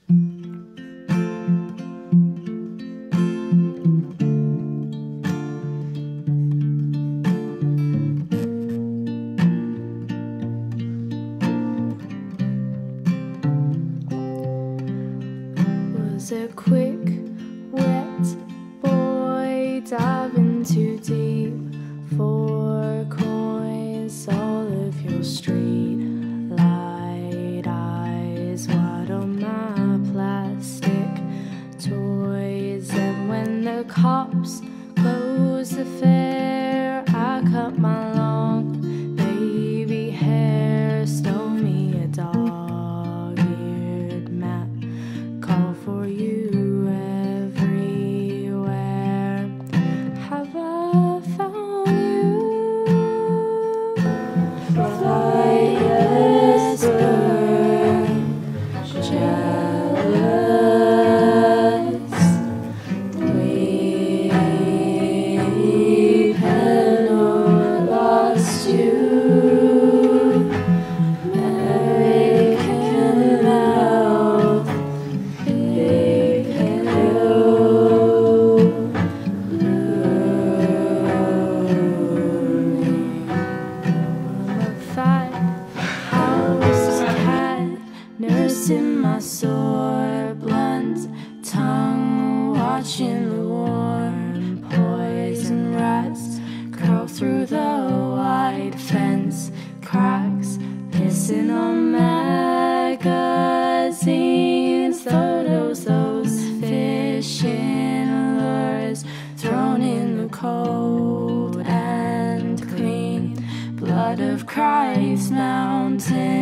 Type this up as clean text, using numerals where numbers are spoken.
Was a quick, wet boy diving too deep for coins? All of your street light eyes wide on my plastic toys. And when the cops closed the fair, I cut my long baby hair, stole me a dog-eared map, call for you everywhere. Have I found you? Flightless bird, jealous, weep and lost you. American mouth, big hello, I'm a fat house cat, nursing my sore blunt tongue, watching the warm poison rats crawl through the wide fence cracks, pissing on magazines, photos, those fishing lures thrown in the cold and clean blood of Christ Mountain.